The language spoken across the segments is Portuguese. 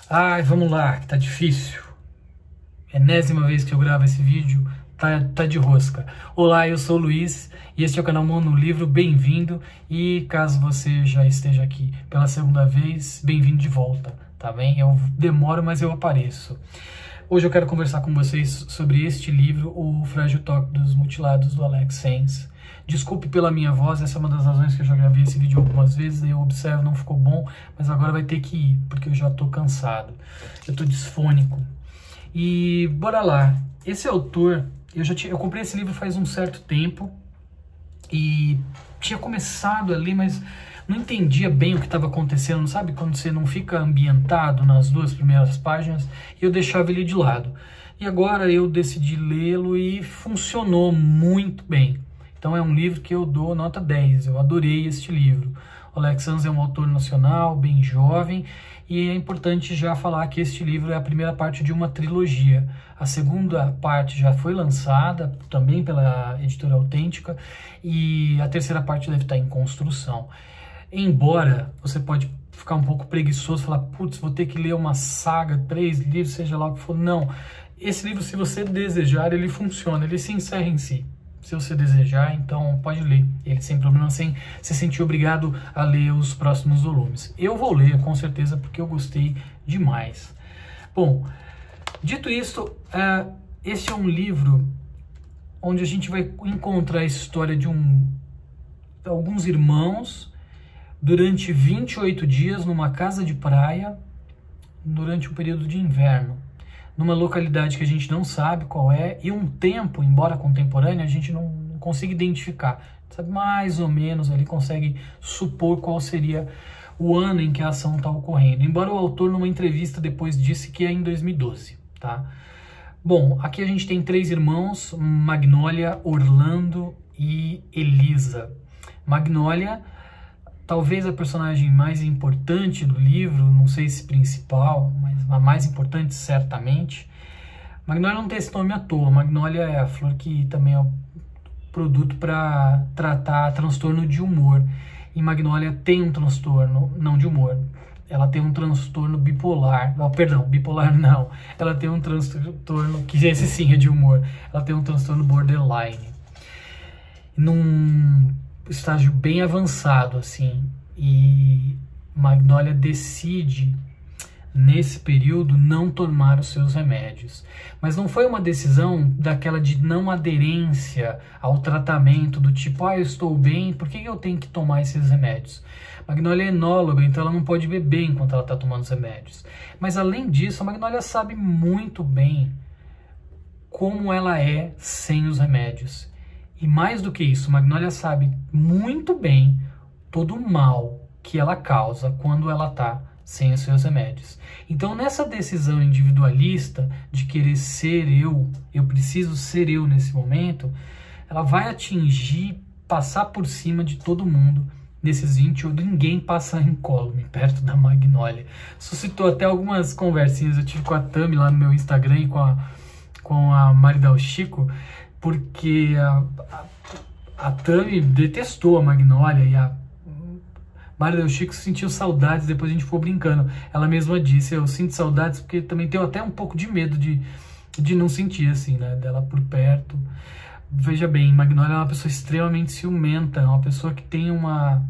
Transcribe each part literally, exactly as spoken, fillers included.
Ai, vamos lá, que tá difícil. Enésima vez que eu gravo esse vídeo, tá, tá de rosca. Olá, eu sou o Luiz e este é o canal Mono Livro, bem-vindo. E caso você já esteja aqui pela segunda vez, bem-vindo de volta, tá bem? Eu demoro, mas eu apareço. Hoje eu quero conversar com vocês sobre este livro, O Frágil Toque dos Mutilados, do Alex Sainz. Desculpe pela minha voz, essa é uma das razões que eu já gravei esse vídeo algumas vezes, eu observo, não ficou bom, mas agora vai ter que ir, porque eu já tô cansado, eu tô disfônico. E bora lá, esse autor, eu já tinha, eu comprei esse livro faz um certo tempo, e tinha começado ali, mas não entendia bem o que estava acontecendo, sabe? Quando você não fica ambientado nas duas primeiras páginas, e eu deixava ele de lado. E agora eu decidi lê-lo e funcionou muito bem. Então é um livro que eu dou nota dez, eu adorei este livro. O Alex Sainz é um autor nacional, bem jovem, e é importante já falar que este livro é a primeira parte de uma trilogia. A segunda parte já foi lançada, também pela editora Autêntica, e a terceira parte deve estar em construção. Embora você pode ficar um pouco preguiçoso, falar, putz, vou ter que ler uma saga, três livros, seja lá o que for. Não, esse livro, se você desejar, ele funciona, ele se encerra em si. Se você desejar, então pode ler ele sem problema, sem se sentir obrigado a ler os próximos volumes. Eu vou ler, com certeza, porque eu gostei demais. Bom, dito isto, uh, esse é um livro onde a gente vai encontrar a história de um, alguns irmãos durante vinte e oito dias numa casa de praia durante o período de inverno, numa localidade que a gente não sabe qual é, e um tempo, embora contemporâneo, a gente não, não consiga identificar. Sabe, mais ou menos ali consegue supor qual seria o ano em que a ação está ocorrendo. Embora o autor, numa entrevista, depois disse que é em dois mil e doze, tá? Bom, aqui a gente tem três irmãos, Magnólia, Orlando e Elisa. Magnólia, talvez a personagem mais importante do livro, não sei se principal, mas a mais importante certamente. Magnólia não tem esse nome à toa. Magnólia é a flor que também é um produto para tratar transtorno de humor. E Magnólia tem um transtorno, não de humor, ela tem um transtorno bipolar. Oh, perdão, bipolar não. Ela tem um transtorno, que esse sim é de humor, ela tem um transtorno borderline. Num estágio bem avançado, assim, e Magnólia decide, nesse período, não tomar os seus remédios. Mas não foi uma decisão daquela de não aderência ao tratamento, do tipo, ah, eu estou bem, por que eu tenho que tomar esses remédios? Magnólia é enóloga, então ela não pode beber enquanto ela está tomando os remédios. Mas, além disso, a Magnólia sabe muito bem como ela é sem os remédios. E mais do que isso, Magnólia sabe muito bem todo o mal que ela causa quando ela está sem os seus remédios. Então, nessa decisão individualista de querer ser eu, eu preciso ser eu nesse momento, ela vai atingir, passar por cima de todo mundo nesses vinte, ninguém passa incólume perto da Magnólia. Suscitou até algumas conversinhas, eu tive com a Tami lá no meu Instagram e com a, com a Maridal Chico, porque a, a, a Tami detestou a Magnólia e a Maridal Chico sentiu saudades, depois a gente ficou brincando. Ela mesma disse, eu sinto saudades porque também tenho até um pouco de medo de, de não sentir, assim, né, dela por perto. Veja bem, Magnólia é uma pessoa extremamente ciumenta, é uma pessoa que tem uma,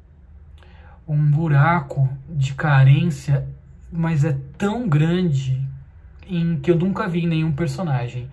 um buraco de carência, mas é tão grande em que eu nunca vi em nenhum personagem.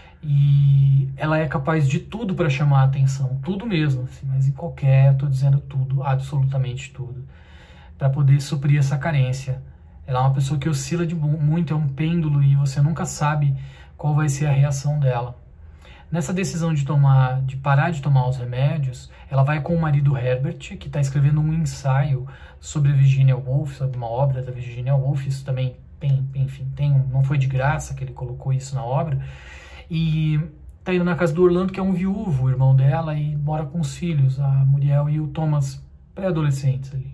E ela é capaz de tudo para chamar a atenção, tudo mesmo, assim, mas em qualquer, eu tô dizendo tudo, absolutamente tudo, para poder suprir essa carência. Ela é uma pessoa que oscila de muito, é um pêndulo, e você nunca sabe qual vai ser a reação dela. Nessa decisão de tomar, de parar de tomar os remédios, ela vai com o marido Herbert, que está escrevendo um ensaio sobre a Virginia Woolf, sobre uma obra da Virginia Woolf. Isso também tem, enfim, tem, não foi de graça que ele colocou isso na obra. E tá indo na casa do Orlando, que é um viúvo, o irmão dela, e mora com os filhos, a Muriel e o Thomas, pré-adolescentes ali.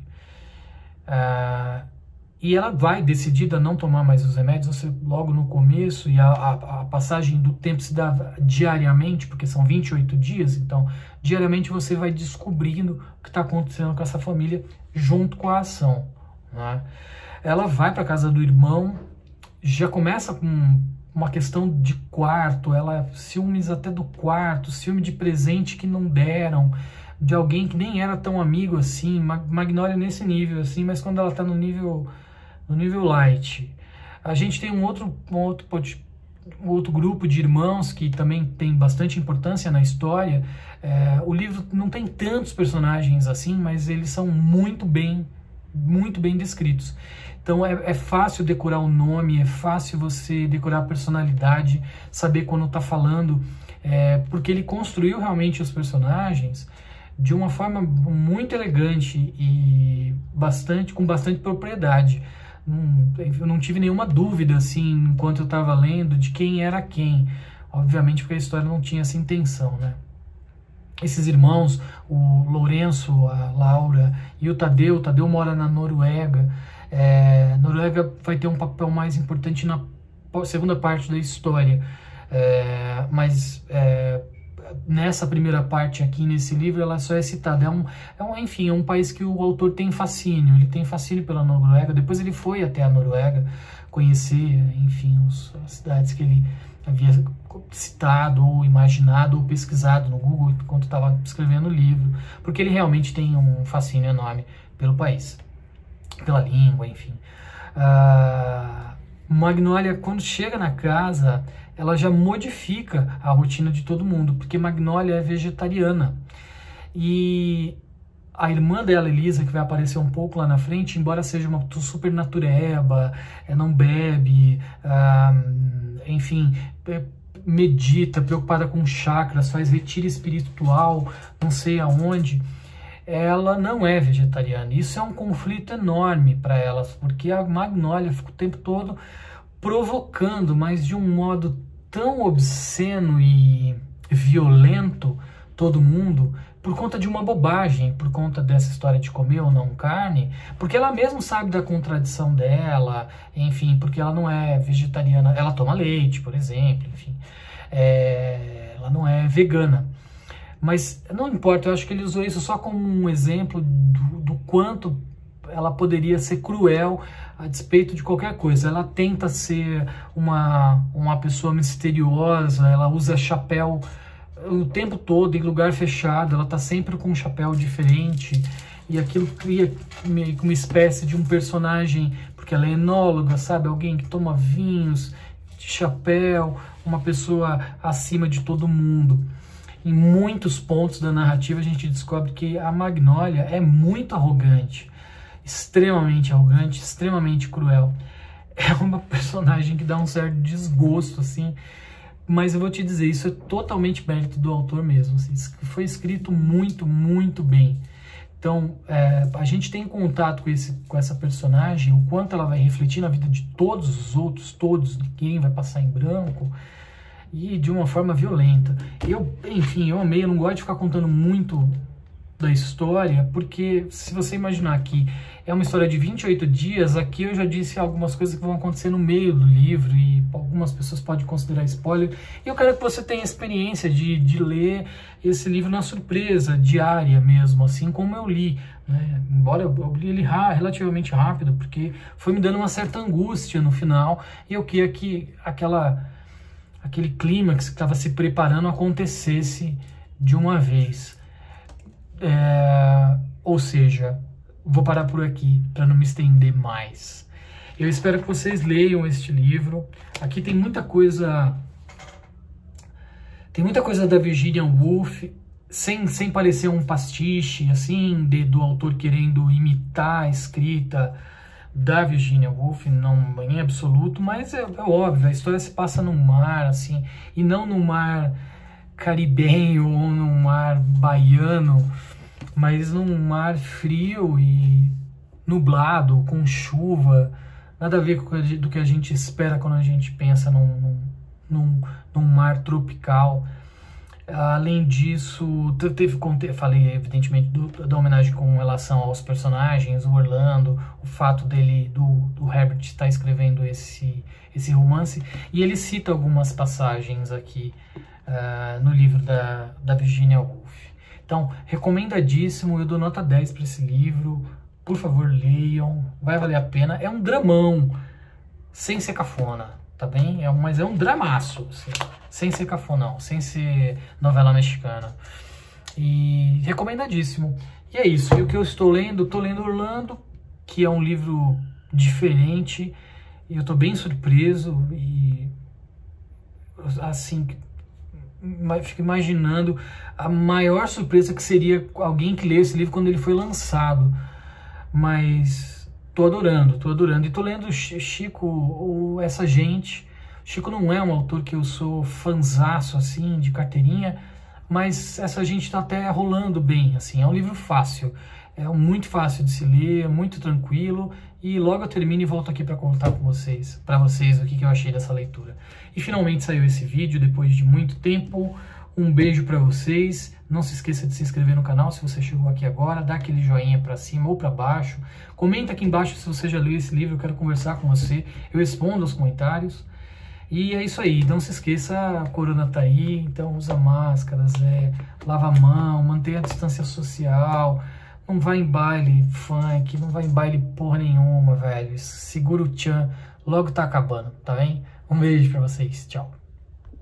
Uh, e ela vai decidida a não tomar mais os remédios, você, logo no começo, e a, a, a passagem do tempo se dá diariamente, porque são vinte e oito dias, então diariamente você vai descobrindo o que está acontecendo com essa família junto com a ação, né? ela vai para casa do irmão, já começa com uma questão de quarto, ela ciúmes até do quarto, ciúme de presente que não deram, de alguém que nem era tão amigo assim, Magnolia nesse nível assim, mas quando ela tá no nível, no nível light. A gente tem um outro, um outro, um outro grupo de irmãos que também tem bastante importância na história. É, o livro não tem tantos personagens assim, mas eles são muito bem, muito bem descritos. Então é, é fácil decorar o nome, é fácil você decorar a personalidade, saber quando tá falando, é, porque ele construiu realmente os personagens de uma forma muito elegante e bastante, com bastante propriedade. Não, eu não tive nenhuma dúvida, assim, enquanto eu estava lendo, de quem era quem. Obviamente porque a história não tinha essa intenção, né? Esses irmãos, o Lourenço, a Laura e o Tadeu, o Tadeu mora na Noruega. É, Noruega vai ter um papel mais importante na segunda parte da história. É, mas... É, nessa primeira parte aqui nesse livro ela só é citada, é um, é um, enfim, é um país que o autor tem fascínio, ele tem fascínio pela Noruega, depois ele foi até a Noruega conhecer, enfim, os, as cidades que ele havia citado, ou imaginado, ou pesquisado no Google enquanto estava escrevendo o livro, porque ele realmente tem um fascínio enorme pelo país, pela língua, enfim. Uh, Magnolia, quando chega na casa, ela já modifica a rotina de todo mundo, porque Magnolia é vegetariana. E a irmã dela, Elisa, que vai aparecer um pouco lá na frente, embora seja uma super natureba, não bebe, ah, enfim, medita, preocupada com chakras, faz retiro espiritual, não sei aonde, ela não é vegetariana. Isso é um conflito enorme para elas, porque a Magnolia fica o tempo todo provocando, mas de um modo tão obsceno e violento todo mundo, por conta de uma bobagem, por conta dessa história de comer ou não carne, porque ela mesma sabe da contradição dela, enfim, porque ela não é vegetariana, ela toma leite, por exemplo, enfim, é, ela não é vegana. Mas não importa, eu acho que ele usou isso só como um exemplo do, do quanto ela poderia ser cruel a despeito de qualquer coisa. Ela tenta ser uma, uma pessoa misteriosa, ela usa chapéu o tempo todo, em lugar fechado, ela tá sempre com um chapéu diferente, e aquilo cria meio que uma espécie de um personagem, porque ela é enóloga, sabe? Alguém que toma vinhos, de chapéu, uma pessoa acima de todo mundo. Em muitos pontos da narrativa a gente descobre que a Magnolia é muito arrogante, extremamente arrogante, extremamente cruel. É uma personagem que dá um certo desgosto, assim, mas eu vou te dizer, isso é totalmente mérito do autor mesmo, assim, foi escrito muito, muito bem. Então, é, a gente tem contato com, esse, com essa personagem, o quanto ela vai refletir na vida de todos os outros, todos, ninguém vai passar em branco, e de uma forma violenta. Eu, enfim, eu amei, eu não gosto de ficar contando muito da história, porque se você imaginar que é uma história de vinte e oito dias, aqui eu já disse algumas coisas que vão acontecer no meio do livro, e algumas pessoas podem considerar spoiler, e eu quero que você tenha a experiência de, de ler esse livro na surpresa diária mesmo, assim como eu li, né? Embora eu, eu li ele relativamente rápido, porque foi me dando uma certa angústia no final, e eu queria que aquela, aquele clímax que estava se preparando acontecesse de uma vez. É, ou seja, vou parar por aqui para não me estender mais. Eu espero que vocês leiam este livro. Aqui tem muita coisa, tem muita coisa da Virginia Woolf, sem, sem parecer um pastiche, assim, de, do autor querendo imitar a escrita da Virginia Woolf, não em absoluto, mas é, é óbvio, a história se passa no mar, assim, e não no mar caribenho ou num mar baiano, mas num mar frio e nublado, com chuva, nada a ver com do que a gente espera quando a gente pensa num, num, num mar tropical. Além disso, teve, falei evidentemente do, da homenagem com relação aos personagens, o Orlando, o fato dele, do, do Herbert estar escrevendo esse, esse romance, e ele cita algumas passagens aqui Uh, no livro da, da Virginia Woolf. Então, recomendadíssimo, eu dou nota dez para esse livro, por favor, leiam, vai valer a pena. É um dramão, sem ser cafona, tá bem? É um, mas é um dramaço, assim, sem ser cafonão, sem ser novela mexicana. E recomendadíssimo. E é isso, e o que eu estou lendo? Estou lendo Orlando, que é um livro diferente, e eu estou bem surpreso, e assim, fico imaginando a maior surpresa que seria alguém que lê esse livro quando ele foi lançado. Mas tô adorando, tô adorando. E tô lendo Chico, ou Essa Gente. Chico não é um autor que eu sou fanzaço, assim, de carteirinha, mas Essa Gente tá até rolando bem, assim. É um livro fácil, é muito fácil de se ler, muito tranquilo. E logo eu termino e volto aqui para contar com vocês, para vocês o que, que eu achei dessa leitura. E finalmente saiu esse vídeo, depois de muito tempo. Um beijo para vocês. Não se esqueça de se inscrever no canal se você chegou aqui agora, dá aquele joinha para cima ou para baixo. Comenta aqui embaixo se você já leu esse livro, eu quero conversar com você. Eu respondo aos comentários. E é isso aí, não se esqueça, a corona tá aí, então usa máscaras, é, lava a mão, mantenha a distância social, não vai em baile funk, não vai em baile porra nenhuma, velho. Segura o tchan, logo tá acabando, tá bem? Um beijo pra vocês, tchau.